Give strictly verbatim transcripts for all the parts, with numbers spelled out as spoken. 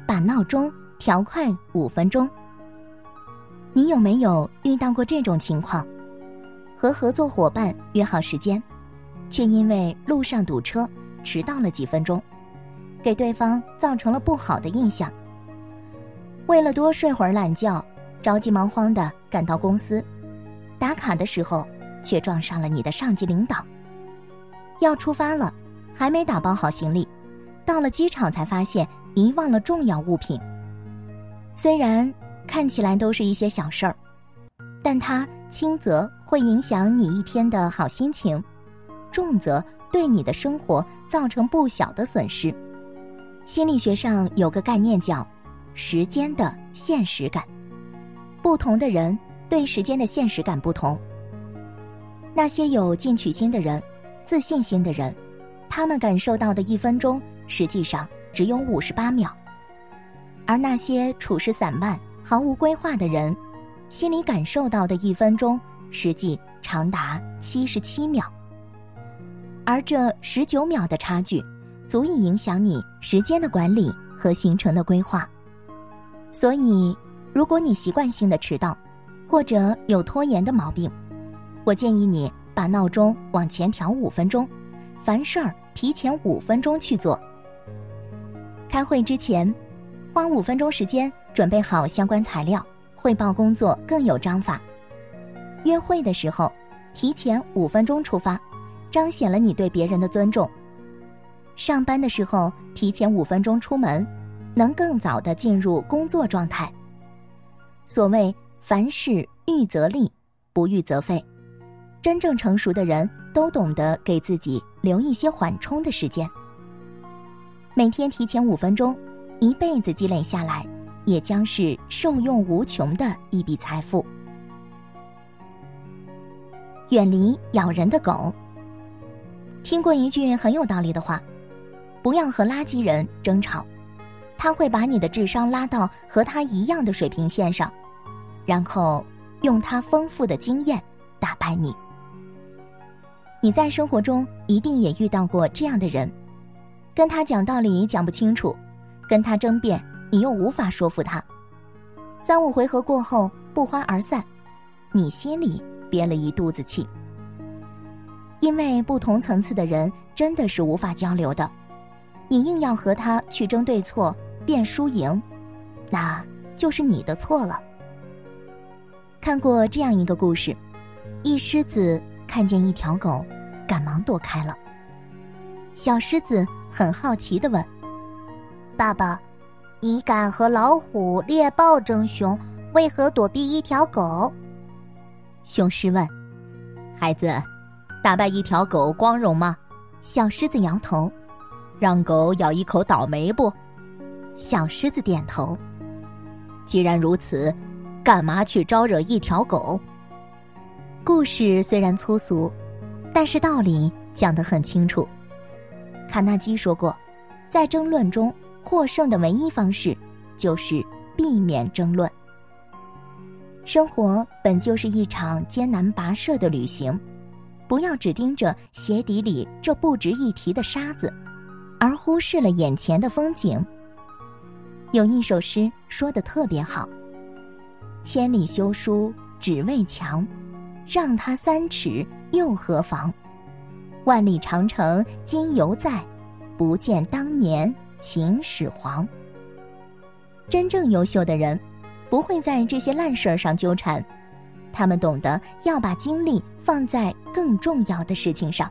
把闹钟调快五分钟。你有没有遇到过这种情况？和合作伙伴约好时间，却因为路上堵车迟到了几分钟，给对方造成了不好的印象。为了多睡会儿懒觉，着急忙慌地赶到公司，打卡的时候却撞上了你的上级领导。要出发了，还没打包好行李，到了机场才发现遗忘了重要物品。虽然看起来都是一些小事儿，但它轻则会影响你一天的好心情，重则对你的生活造成不小的损失。心理学上有个概念叫时间的现实感，不同的人对时间的现实感不同。那些有进取心的人，自信心的人，他们感受到的一分钟实际上只有五十八秒，而那些处事散漫毫无规划的人，心里感受到的一分钟实际长达七十七秒，而这十九秒的差距足以影响你时间的管理和行程的规划。所以如果你习惯性的迟到，或者有拖延的毛病，我建议你把闹钟往前调五分钟，凡事儿提前五分钟去做。开会之前花五分钟时间准备好相关材料，汇报工作更有章法。约会的时候提前五分钟出发，彰显了你对别人的尊重。上班的时候提前五分钟出门，能更早地进入工作状态。所谓凡事预则立，不预则废，真正成熟的人都懂得给自己留一些缓冲的时间。每天提前五分钟，一辈子积累下来，也将是受用无穷的一笔财富。远离咬人的狗。听过一句很有道理的话，不要和垃圾人争吵，他会把你的智商拉到和他一样的水平线上，然后用他丰富的经验打败你。你在生活中一定也遇到过这样的人，跟他讲道理讲不清楚，跟他争辩你又无法说服他，三五回合过后不欢而散，你心里憋了一肚子气。因为不同层次的人真的是无法交流的，你硬要和他去争对错辩输赢，那就是你的错了。看过这样一个故事，一狮子看见一条狗，赶忙躲开了。小狮子很好奇地问： 爸爸，你敢和老虎、猎豹争雄，为何躲避一条狗？ 雄狮问： 孩子，打败一条狗光荣吗？ 小狮子摇头。 让狗咬一口倒霉不？ 小狮子点头。 既然如此，干嘛去招惹一条狗？ 故事虽然粗俗，但是道理讲得很清楚。卡纳基说过，在争论中获胜的唯一方式就是避免争论。生活本就是一场艰难跋涉的旅行，不要只盯着鞋底里这不值一提的沙子，而忽视了眼前的风景。有一首诗说得特别好：千里修书只为墙，让他三尺又何妨？万里长城今犹在，不见当年秦始皇。真正优秀的人不会在这些烂事儿上纠缠，他们懂得要把精力放在更重要的事情上。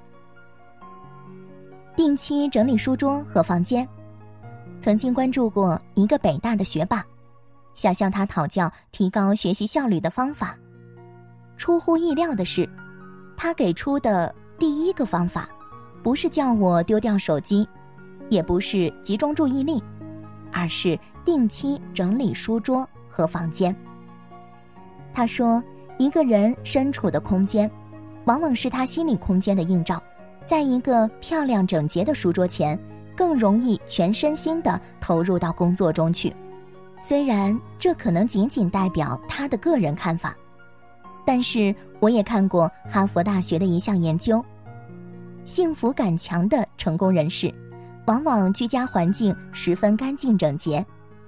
定期整理书桌和房间。曾经关注过一个北大的学霸，想向他讨教提高学习效率的方法。出乎意料的是，他给出的第一个方法不是叫我丢掉手机，也不是集中注意力，而是定期整理书桌和房间。他说，一个人身处的空间往往是他心理空间的映照，在一个漂亮整洁的书桌前，更容易全身心地投入到工作中去。虽然这可能仅仅代表他的个人看法，但是我也看过哈佛大学的一项研究，幸福感强的成功人士往往居家环境十分干净整洁，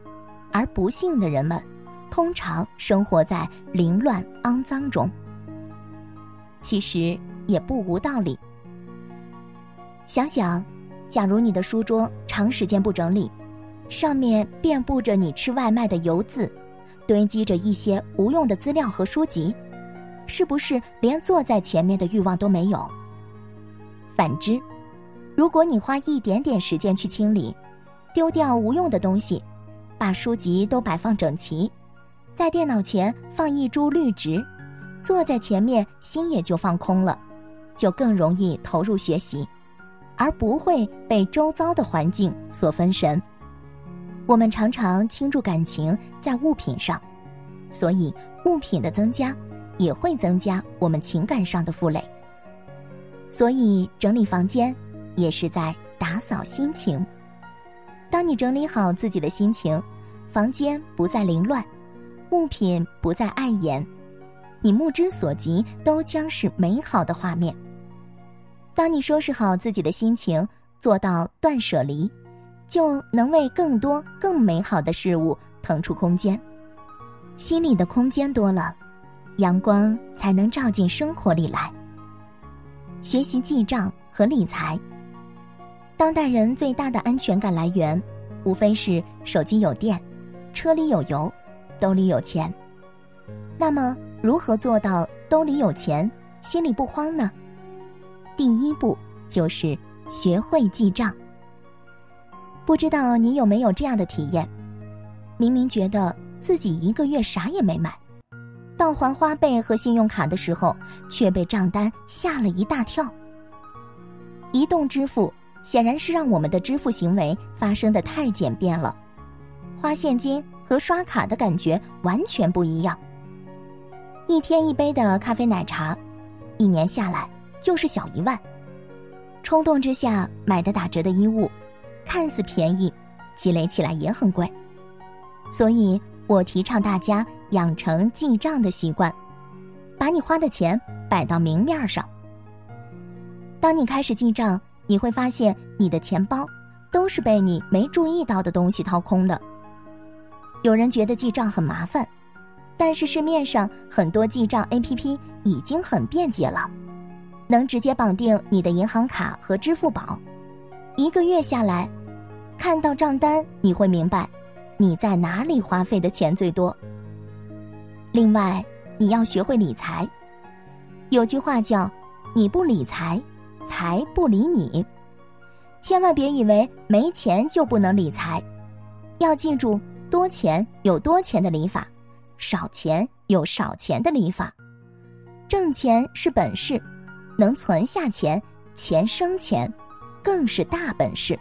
而不幸的人们通常生活在凌乱肮脏中。其实也不无道理。想想，假如你的书桌长时间不整理，上面遍布着你吃外卖的油渍，堆积着一些无用的资料和书籍，是不是连坐在前面的欲望都没有？反之，如果你花一点点时间去清理，丢掉无用的东西，把书籍都摆放整齐，在电脑前放一株绿植，坐在前面心也就放空了，就更容易投入学习，而不会被周遭的环境所分神。我们常常倾注感情在物品上，所以物品的增加也会增加我们情感上的负累。所以整理房间也是在打扫心情。当你整理好自己的心情，房间不再凌乱，物品不再碍眼，你目之所及都将是美好的画面。当你收拾好自己的心情，做到断舍离，就能为更多更美好的事物腾出空间。心里的空间多了，阳光才能照进生活里来。学习记账和理财。当代人最大的安全感来源，无非是手机有电，车里有油，兜里有钱。那么，如何做到兜里有钱，心里不慌呢？第一步就是学会记账。不知道你有没有这样的体验？明明觉得自己一个月啥也没买，到还花呗和信用卡的时候，却被账单吓了一大跳。移动支付显然是让我们的支付行为发生的太简便了，花现金和刷卡的感觉完全不一样。一天一杯的咖啡奶茶，一年下来就是小一万。冲动之下买的打折的衣物，看似便宜，积累起来也很贵。所以我提倡大家养成记账的习惯，把你花的钱摆到明面上。当你开始记账，你会发现你的钱包都是被你没注意到的东西掏空的。有人觉得记账很麻烦，但是市面上很多记账 A P P 已经很便捷了，能直接绑定你的银行卡和支付宝。一个月下来，看到账单，你会明白你在哪里花费的钱最多。另外，你要学会理财。有句话叫你不理财，财不理你。千万别以为没钱就不能理财，要记住，多钱有多钱的理法，少钱有少钱的理法。挣钱是本事，能存下钱，钱生钱，更是大本事。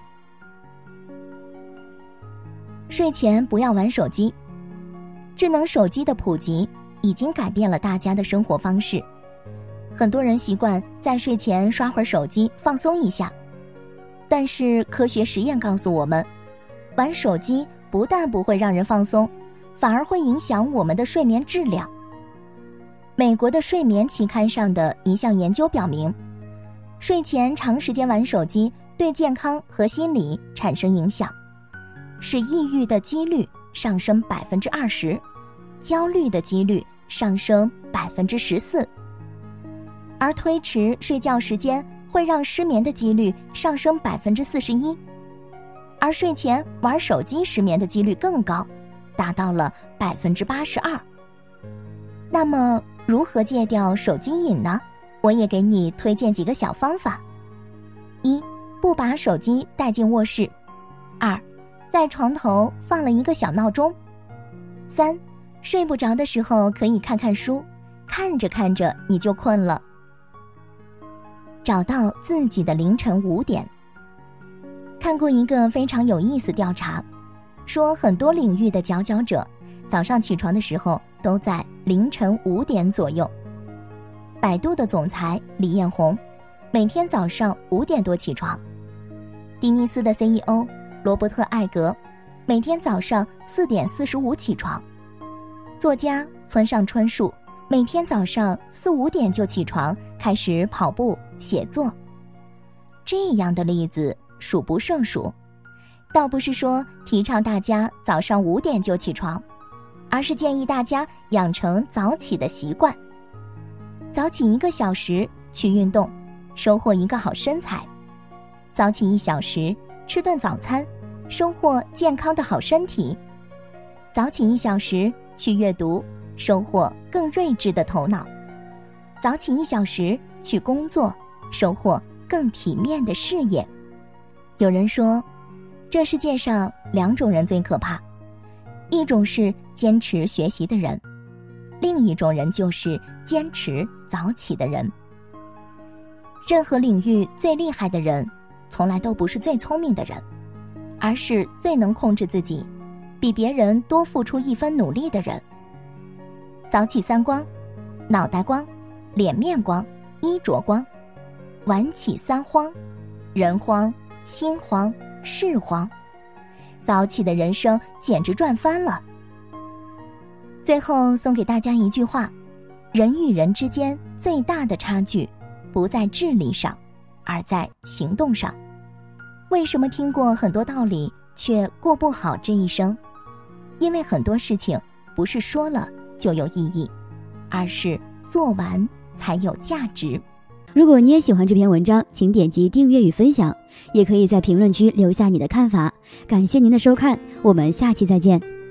睡前不要玩手机。智能手机的普及已经改变了大家的生活方式，很多人习惯在睡前刷会儿手机放松一下，但是科学实验告诉我们，玩手机不但不会让人放松，反而会影响我们的睡眠质量。美国的睡眠期刊上的一项研究表明，睡前长时间玩手机对健康和心理产生影响，使抑郁的几率上升百分之二十，焦虑的几率上升百分之十四，而推迟睡觉时间会让失眠的几率上升百分之四十一，而睡前玩手机失眠的几率更高，达到了百分之八十二。那么，如何戒掉手机瘾呢？我也给你推荐几个小方法。一，不把手机带进卧室。二，在床头放了一个小闹钟。三，睡不着的时候可以看看书，看着看着你就困了。找到自己的凌晨五点。看过一个非常有意思调查，说很多领域的佼佼者早上起床的时候都在凌晨五点左右。百度的总裁李彦宏每天早上五点多起床，迪尼斯的 C E O 罗伯特艾格每天早上四点四十五起床，作家村上春树每天早上四五点就起床，开始跑步写作。这样的例子数不胜数， 倒不是说提倡大家早上五点就起床，而是建议大家养成早起的习惯。早起一个小时去运动，收获一个好身材；早起一小时吃顿早餐，收获健康的好身体；早起一小时去阅读，收获更睿智的头脑；早起一小时去工作，收获更体面的事业。有人说，这世界上两种人最可怕，一种是坚持学习的人，另一种人就是坚持早起的人。任何领域最厉害的人，从来都不是最聪明的人，而是最能控制自己，比别人多付出一分努力的人。早起三光：脑袋光、脸面光、衣着光；晚起三慌：人慌、心慌、事慌。早起的人生简直赚翻了。最后送给大家一句话：人与人之间最大的差距，不在智力上，而在行动上。为什么听过很多道理，却过不好这一生？因为很多事情不是说了就有意义，而是做完才有价值。 如果你也喜欢这篇文章，请点击订阅与分享，也可以在评论区留下你的看法。感谢您的收看，我们下期再见。